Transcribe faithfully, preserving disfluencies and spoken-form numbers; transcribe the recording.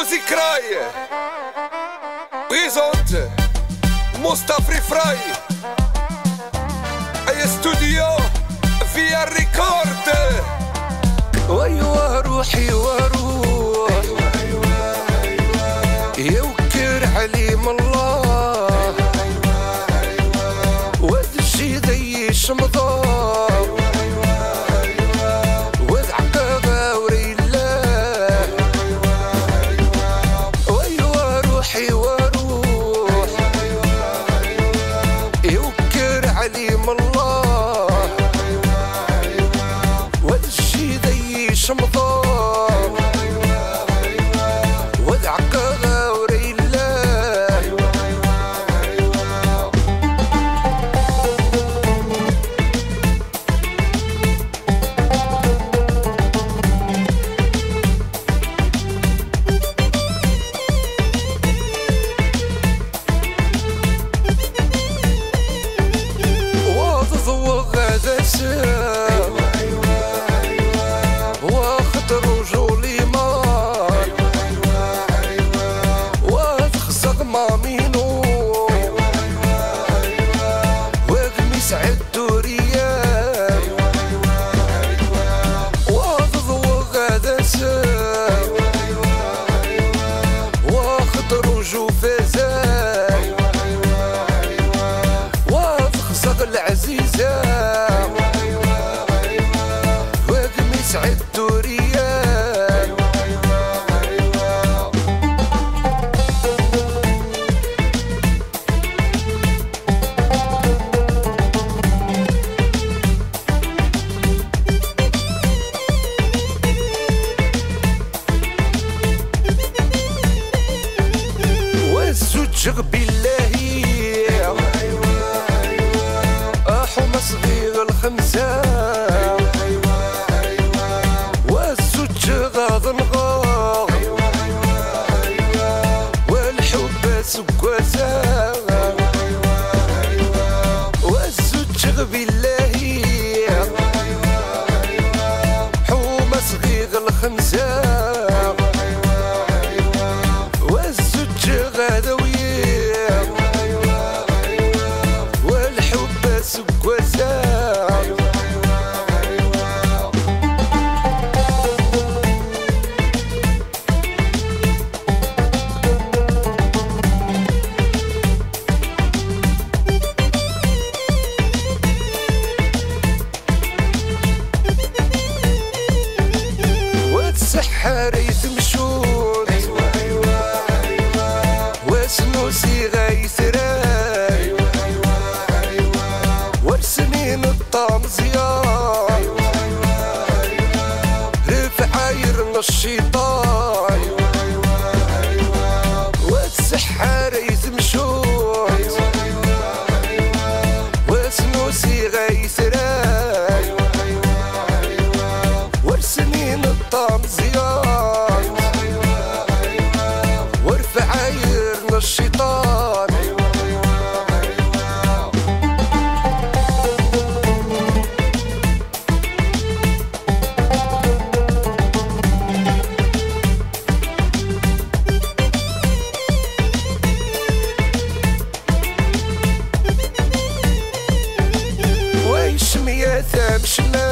Music Rai présente Mustapha Fry أي استوديو فيا الريكورد. ويوا روحي وروح يوكر عليم الله وذشي ذي شمضان وذعقبة وريله. ويوا روحي وروح يوكر عليم الله وذشي ذي شمضان وذعقبة وريله. وضوغ هذا سام واخطر وجولي مار وتخزق مامينو وقميس عدو ريال. وضوغ هذا سام واخطر وجو فازان وتخزق العزيزة وقميس عدو ريال. والزوج بالله حومة صغير الخمسة والزوج غاض نغاض والحب سكوازة والزوج بالله حومة صغير الخمسة والزوج غادوية والحب سكوازة. وتسحر يتمشون وسنوسي غيثراي ورسنين الطامزيان رفع عايرنا الشيطان. وتسحر يتمشون وسنوسي غيثراي ورسنين الطامزيان ورفع عايرنا الشيطان. ويش مية ثام شمال